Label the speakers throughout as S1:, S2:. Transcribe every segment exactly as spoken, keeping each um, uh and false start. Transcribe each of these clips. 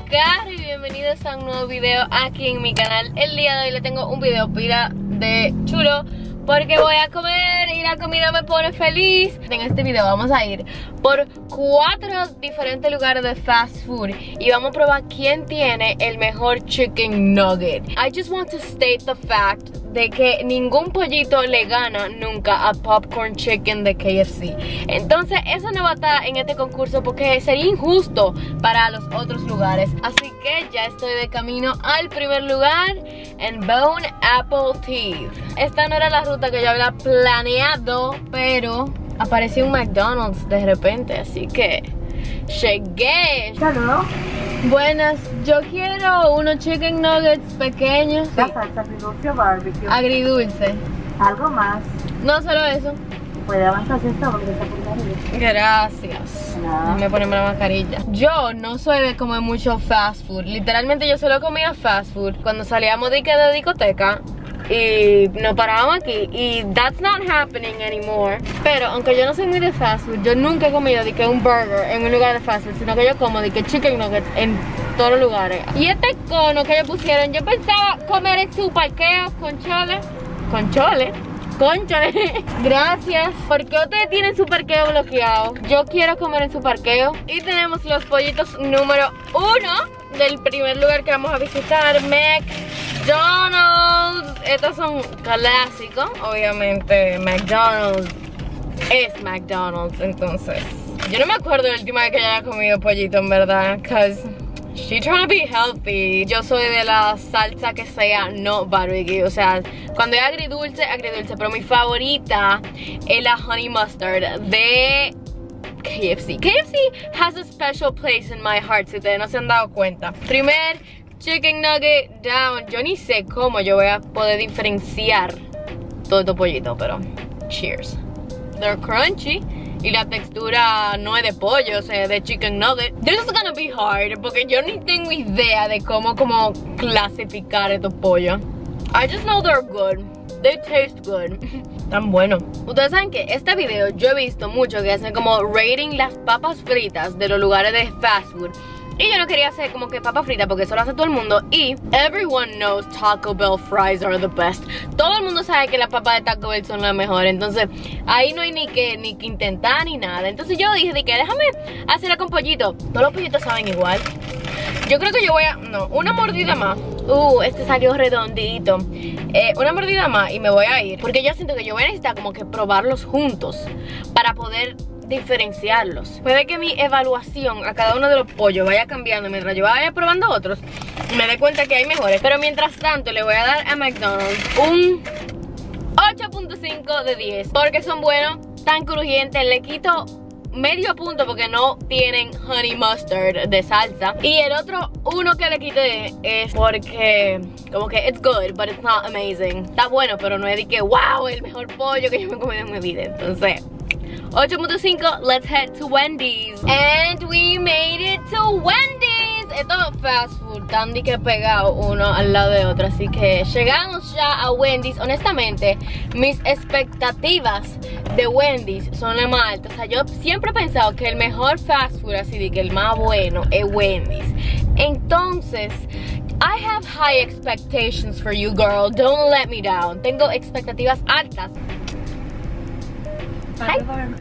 S1: carro y bienvenidos a un nuevo video aquí en mi canal. El día de hoy le tengo un video pila de chulo porque voy a comer y la comida me pone feliz. En este video vamos a ir por cuatro diferentes lugares de fast food y vamos a probar quién tiene el mejor chicken nugget. I just want to state the fact de que ningún pollito le gana nunca a popcorn chicken de K F C. Entonces eso no va a estar en este concurso porque sería injusto para los otros lugares. Así que ya estoy de camino al primer lugar, en Bone Apple Teeth. Esta no era la ruta que yo había planeado, pero apareció un McDonald's de repente, así que llegué.
S2: Saludos.
S1: Buenas, yo quiero unos chicken nuggets pequeños.
S2: La salsa agridulce o barbecue.
S1: Agridulce.
S2: Algo más.
S1: No solo eso.
S2: Puede avanzar esta porque está por
S1: Gracias.
S2: Nada.
S1: Déjame ponerme la mascarilla. Yo no soy de comer mucho fast food. Literalmente yo solo comía fast food cuando salíamos de, de discoteca y nos parábamos aquí. Y that's not happening anymore. Pero aunque yo no soy muy de fast food, yo nunca he comido de que un burger en un lugar de fast food, sino que yo como de que chicken nuggets en todos los lugares. Y este cono que ellos pusieron, yo pensaba comer en su parqueo con chole. Con chole. Conchale, gracias. ¿Por qué ustedes tienen su parqueo bloqueado? Yo quiero comer en su parqueo. Y tenemos los pollitos número uno del primer lugar que vamos a visitar, McDonald's. Estos son clásicos. Obviamente McDonald's es McDonald's. Entonces yo no me acuerdo de la última vez que haya comido pollito, en verdad, cause she trying to be healthy. Yo soy de la salsa que sea no barbecue. O sea, cuando es agridulce, agridulce. Pero mi favorita es la honey mustard de K F C. K F C has a special place in my heart, si ustedes no se han dado cuenta. Primer chicken nugget down. Yo ni sé cómo yo voy a poder diferenciar todo estos pollitos, pero cheers. They're crunchy. Y la textura no es de pollo, o sea, de chicken nugget. This is gonna be hard, porque yo ni tengo idea de cómo, cómo clasificar estos pollos. I just know they're good. They taste good. Tan bueno. Ustedes saben que este video yo he visto mucho que hacen como rating las papas fritas de los lugares de fast food. Y yo no quería hacer como que papa frita porque eso lo hace todo el mundo. Y everyone knows Taco Bell fries are the best. Todo el mundo sabe que las papas de Taco Bell son las mejores. Entonces ahí no hay ni que, ni que intentar ni nada. Entonces yo dije de que déjame hacerla con pollito. Todos los pollitos saben igual. Yo creo que yo voy a... No, una mordida más. Uh, este salió redondito. eh, Una mordida más y me voy a ir, porque yo siento que yo voy a necesitar como que probarlos juntos para poder diferenciarlos. Puede que mi evaluación a cada uno de los pollos vaya cambiando mientras yo vaya probando otros y me dé cuenta que hay mejores. Pero mientras tanto le voy a dar a McDonald's un ocho punto cinco de diez porque son buenos, tan crujientes. Le quito medio punto porque no tienen honey mustard de salsa. Y el otro uno que le quité es porque como que it's good but it's not amazing. Está bueno pero no es de que wow, el mejor pollo que yo me he comido en mi vida. Entonces ocho punto cinco, let's head to Wendy's. And we made it to Wendy's. Esto es fast food, tan de que pegado uno al lado de otro. Así que llegamos ya a Wendy's. Honestamente, mis expectativas de Wendy's son las más altas. O sea, yo siempre he pensado que el mejor fast food, así de que el más bueno, es Wendy's. Entonces I have high expectations for you, girl. Don't let me down. Tengo expectativas altas. Hi.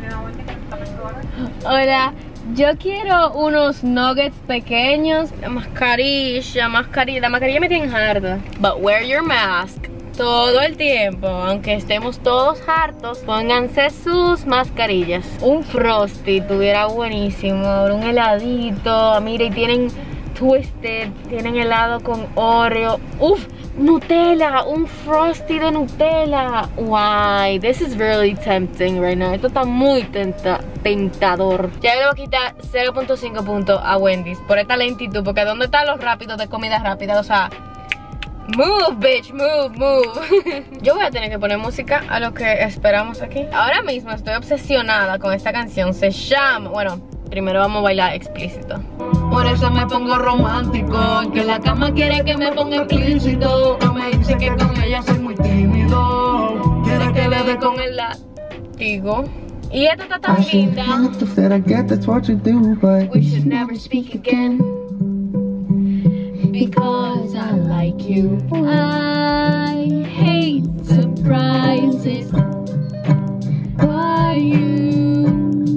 S1: Hola, yo quiero unos nuggets pequeños. La mascarilla, mascarilla, la mascarilla me tiene harta. But wear your mask todo el tiempo, aunque estemos todos hartos. Pónganse sus mascarillas. Un Frosty tuviera buenísimo, un heladito. Mira, y tienen Twisted, tienen helado con Oreo. Uf, Nutella, un Frosty de Nutella. Wow, this is really tempting right now. Esto está muy tenta tentador. Ya le voy a quitar cero punto cinco puntos a Wendy's por esta lentitud, porque ¿dónde están los rápidos de comida rápida? O sea, move, bitch, move, move. Yo voy a tener que poner música a lo que esperamos aquí. Ahora mismo estoy obsesionada con esta canción. Se llama, bueno, primero vamos a bailar explícito.
S3: Por eso me pongo romántico, que la cama quiere que me ponga explícito. No me dice que con ella soy muy tímido, quiere que le dé con el
S1: látigo. Y esta está tan linda. We should never speak again.
S3: because I like you. I hate surprises. Why you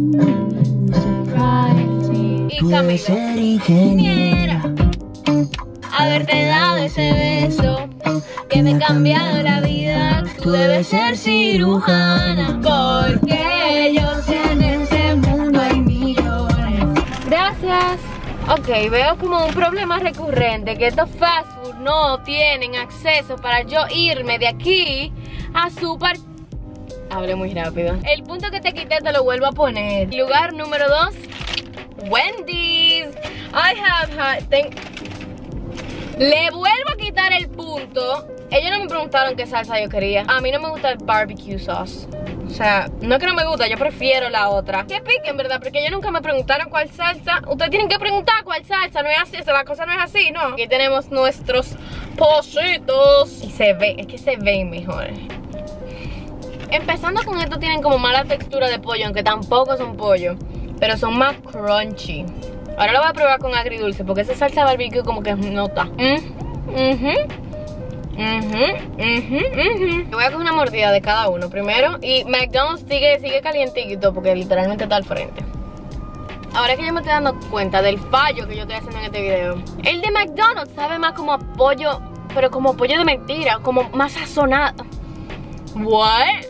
S3: surprise me?
S1: Y Camilo,
S3: Quisiera haberte dado ese beso que me ha cambiado la vida. Tú debes ser cirujana, porque yo sé en ese mundo hay millones.
S1: gracias. Ok, veo como un problema recurrente, que estos fast food no tienen acceso para yo irme de aquí a su par... Hablé muy rápido. El punto que te quité te lo vuelvo a poner. Lugar número dos, Wendy's. I have had... ten- Le vuelvo a quitar el punto. Ellos no me preguntaron qué salsa yo quería. A mí no me gusta el barbecue sauce. O sea, no es que no me gusta, yo prefiero la otra. Que piquen, ¿verdad? Porque ellos nunca me preguntaron cuál salsa. Ustedes tienen que preguntar cuál salsa. No es así, o sea, la cosa no es así, ¿no? Aquí tenemos nuestros pocitos. Y se ve, es que se ven mejor. Empezando con esto, tienen como mala textura de pollo, aunque tampoco son pollo, pero son más crunchy. Ahora lo voy a probar con agridulce, porque esa salsa barbecue como que no está. Mm, uh-huh. Uh-huh, uh-huh, uh-huh. Voy a coger una mordida de cada uno primero. Y McDonald's sigue, sigue calientito, porque literalmente está al frente. Ahora que yo me estoy dando cuenta del fallo que yo estoy haciendo en este video, el de McDonald's sabe más como a pollo, pero como pollo de mentira, como más sazonado. What?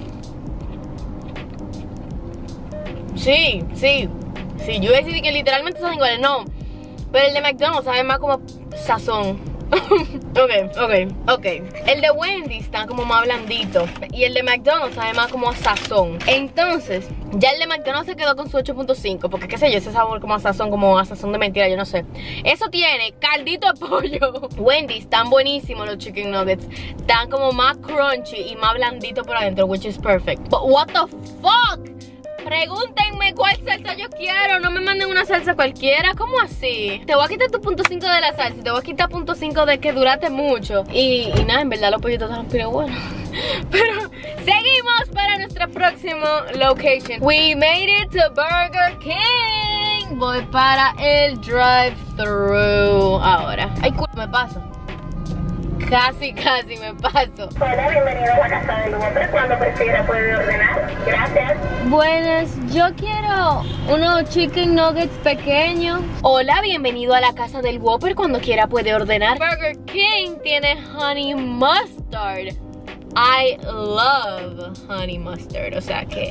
S1: Sí, sí. Sí, yo decidí que literalmente son iguales, no. Pero el de McDonald's sabe más como sazón. Ok, ok, ok. El de Wendy's está como más blandito. Y el de McDonald's sabe más como a sazón. Entonces, ya el de McDonald's se quedó con su ocho punto cinco. Porque qué sé yo, ese sabor como a sazón, como a sazón de mentira, yo no sé. Eso tiene caldito de pollo. Wendy's están buenísimos los chicken nuggets. Están como más crunchy y más blandito por adentro, which is perfect. But what the fuck? Pregúntenme cuál salsa yo quiero. No me manden una salsa cualquiera. ¿Cómo así? Te voy a quitar tu punto cinco de la salsa. Te voy a quitar punto cinco de que duraste mucho. Y, y nada, en verdad los pollitos están pero bueno. Pero seguimos para nuestro próximo location. We made it to Burger King. Voy para el drive-thru ahora. Ay, culo, me paso. Casi, casi me paso.
S2: Hola, bienvenido a la casa del Whopper. Cuando prefiera puede ordenar. Gracias.
S1: Buenas, yo quiero unos chicken nuggets pequeños. Hola, bienvenido a la casa del Whopper. Cuando quiera puede ordenar. Burger King tiene honey mustard. I love honey mustard. O sea que...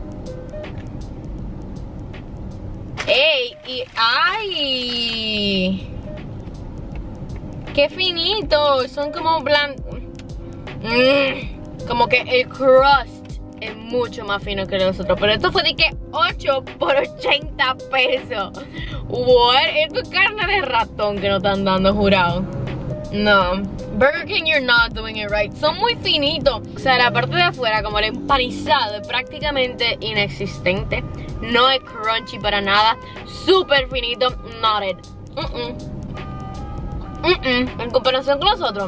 S1: ¡Ey! Y... ¡Ay! ¡Qué finitos! Son como blancos. Mm, como que el crust es mucho más fino que los otros. Pero esto fue de que ocho por ochenta pesos. What? Esto es carne de ratón que nos están dando, jurado. No. Burger King, you're not doing it right. Son muy finitos. O sea, la parte de afuera, como el empanizado, es prácticamente inexistente. No es crunchy para nada. Súper finito. Not it. Mm-mm. Mm -mm. En comparación con los otros,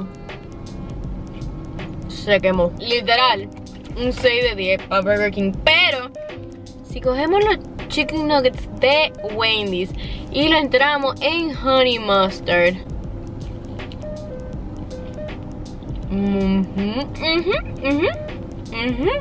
S1: se quemó. Literal, un seis de diez para Burger King. Pero si cogemos los chicken nuggets de Wendy's y lo entramos en honey mustard, mm -hmm, mm -hmm, mm -hmm, mm -hmm.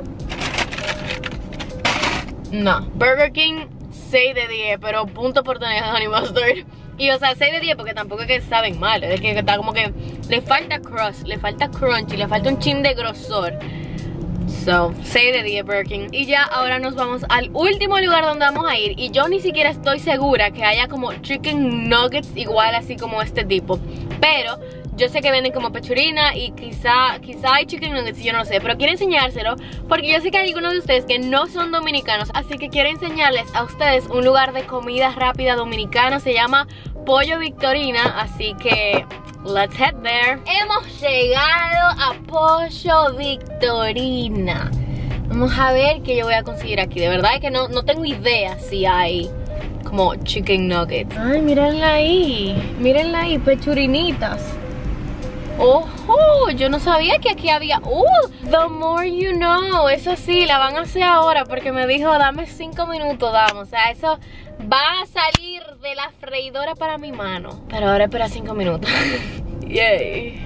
S1: No, Burger King seis de diez, pero punto por tener honey mustard. Y o sea, seis de diez porque tampoco es que saben mal. Es que está como que le falta crust, le falta crunchy, le falta un chin de grosor. So, seis de diez Burger King. Y ya ahora nos vamos al último lugar donde vamos a ir. Y yo ni siquiera estoy segura que haya como chicken nuggets igual así como este tipo. Pero yo sé que venden como pechurina y quizá, quizá hay chicken nuggets, yo no lo sé. Pero quiero enseñárselo porque yo sé que hay algunos de ustedes que no son dominicanos. Así que quiero enseñarles a ustedes un lugar de comida rápida dominicano. Se llama Pollo Victorina, así que let's head there. Hemos llegado a Pollo Victorina. Vamos a ver qué yo voy a conseguir aquí. De verdad es que no, no tengo idea si hay como chicken nuggets. Ay, mírenla ahí. Mírenla ahí, pechurinitas. ¡Ojo! Yo no sabía que aquí había... ¡Uh! The more you know. Eso sí, la van a hacer ahora porque me dijo, dame cinco minutos, damos. O sea, eso va a salir de la freidora para mi mano. Pero ahora espera cinco minutos. Yay.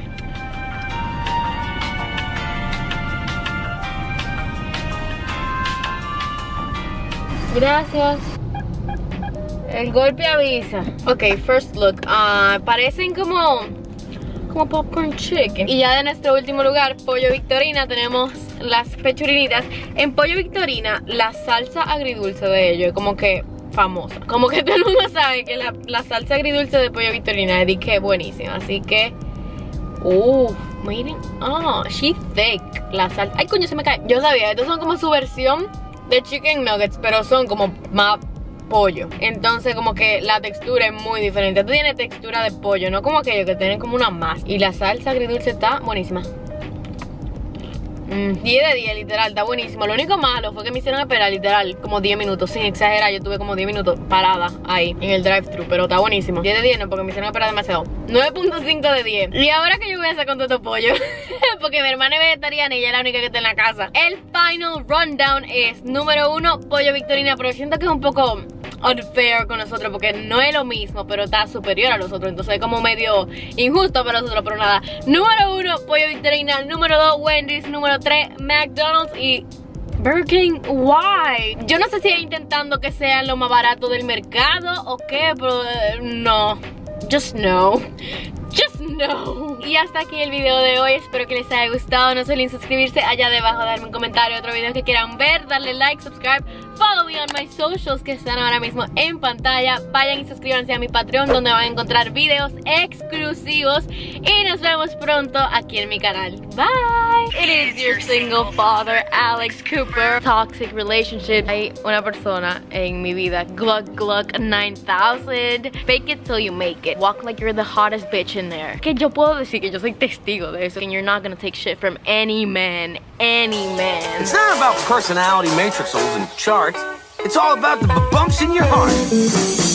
S1: Gracias. El golpe avisa. Ok, first look. Uh, parecen como como popcorn chicken. Y ya de nuestro último lugar, Pollo Victorina, tenemos las pechurinitas. En Pollo Victorina, la salsa agridulce de ellos es como que famosa. Como que todo el mundo sabe que la, la salsa agridulce de Pollo Victorina es que buenísima. Así que uff, miren. Oh, she thick. La salsa. Ay, coño, se me cae. Yo sabía, estos son como su versión de chicken nuggets, pero son como más pollo. Entonces como que la textura es muy diferente. Esto tiene textura de pollo, no como aquello que tienen como una masa. Y la salsa agridulce está buenísima. Mm, diez de diez, literal, está buenísimo. Lo único malo fue que me hicieron esperar, literal, como diez minutos, sin exagerar. Yo tuve como diez minutos parada ahí en el drive-thru, pero está buenísimo. diez de diez no, porque me hicieron esperar demasiado. nueve punto cinco de diez. Y ahora que yo voy a hacer con todo este pollo, porque mi hermana es vegetariana y ella es la única que está en la casa. El final rundown es, número uno, Pollo Victorina, pero siento que es un poco unfair con nosotros porque no es lo mismo, pero está superior a los otros, entonces es como medio injusto para nosotros, pero nada. Número uno, Pollo Victorina. Número dos, Wendy's. Número tres, McDonald's. Y Burger King, why? Yo no sé si es intentando que sea lo más barato del mercado o qué, pero uh, no, just no. Just no. Y hasta aquí el video de hoy. Espero que les haya gustado. No se olviden suscribirse allá debajo, darme un comentario, otro video que quieran ver, darle like, subscribe, follow me on my socials que están ahora mismo en pantalla. Vayan y suscríbanse a mi Patreon, donde van a encontrar videos exclusivos. Y nos vemos pronto aquí en mi canal. Bye. It is your single father, Alex Cooper. Toxic relationship. Hay una persona en mi vida, Gluck Gluck nine thousand. Fake it till you make it. Walk like you're the hottest bitch in there. Que yo puedo decir que yo soy testigo de eso. And you're not gonna take shit from any man. Any man.
S4: It's not about personality matrices and charts. It's all about the bumps in your heart.